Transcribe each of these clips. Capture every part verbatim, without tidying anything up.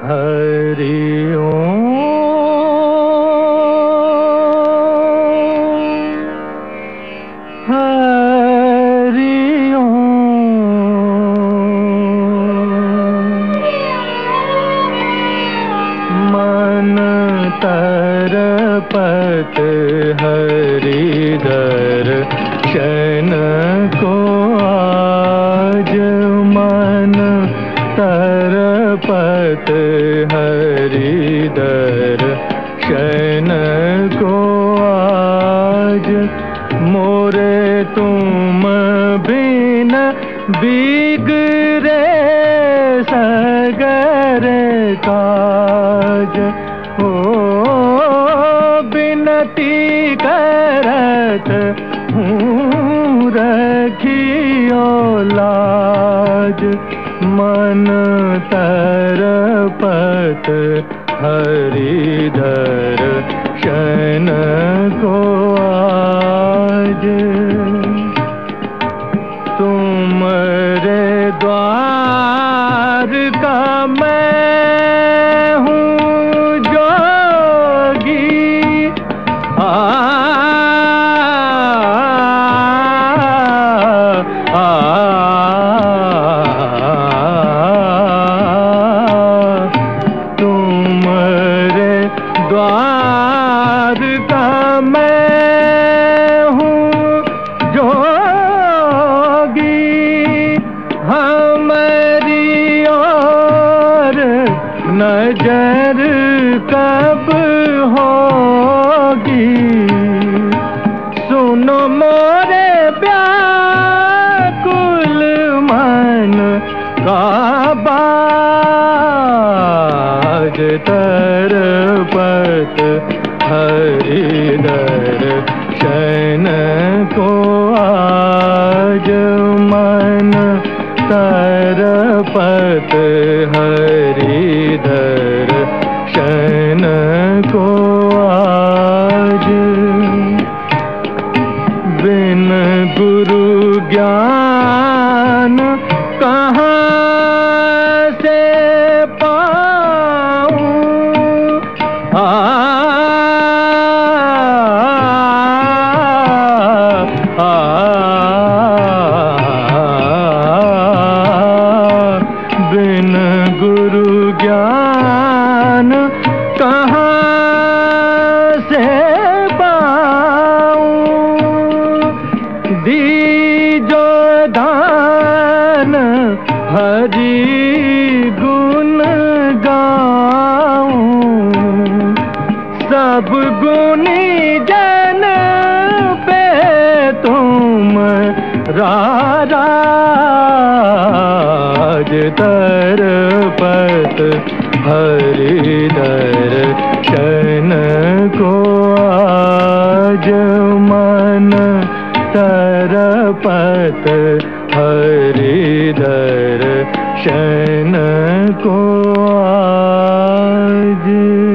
हरि ओम हरि ओम। मन तरपत हरिदर शन को आज, मन तरपत हरिदर शन को आज। मोरे तुम बिन बिगड़े सगरे काज। ओ बिनती करत हूँ रखियो लाज। मन तरपत हरिदर शन को आज। तुमरे द्वार का मैं हूँ जोगी। आ, आ, आ तुमरे द्वार का मैं हूँ जोगी। हमारी और नजर कब होगी। सुनो मोरे व्याकुल मन का बाज। तरपत हरिदर शन को आज। मन तरपत हरिदर शन को आज। बिन गुरु ज्ञान कहाँ से पाऊं। आ, आ, बिन गुरु ज्ञान कहाँ से पाऊं। दीजो दान हरि गुण गाऊं। सब गुणी जन पे तुम राज। तरपत हरिदर शन को आज। मन तरपत हरिदर शन को आज।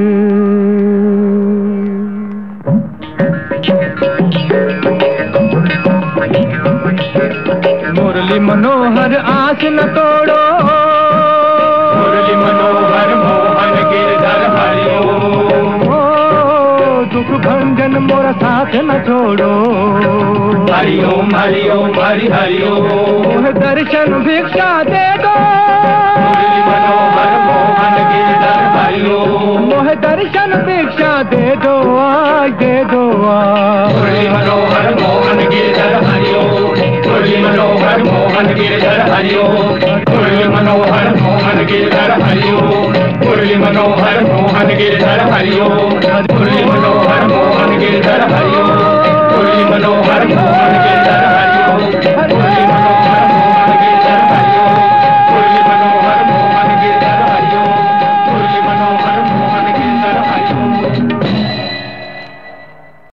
मुरली मनोहर आस न तोड़ो। मुरली मनोहर मोहन गिरधर हरि ओम। ओ दुख भंजन मोरा साथ न छोड़ो। हरि ओम हरि ओम हरि हरि ओम। दर्शन भिक्षा दे दो। मुरली मनोहर मोहन गिरधर हरि ओम। मोह दर्शन भिक्षा दे दो आज, दे दो आज। मुरली मनोहर मोहन गिरधर हरि ओम। मुरली मनोहर मोहन गिरधर हरि ओम। मुरली मनोहर मोहन गिरधर हरि ओम। मुरली मनोहर मोहन गिरधर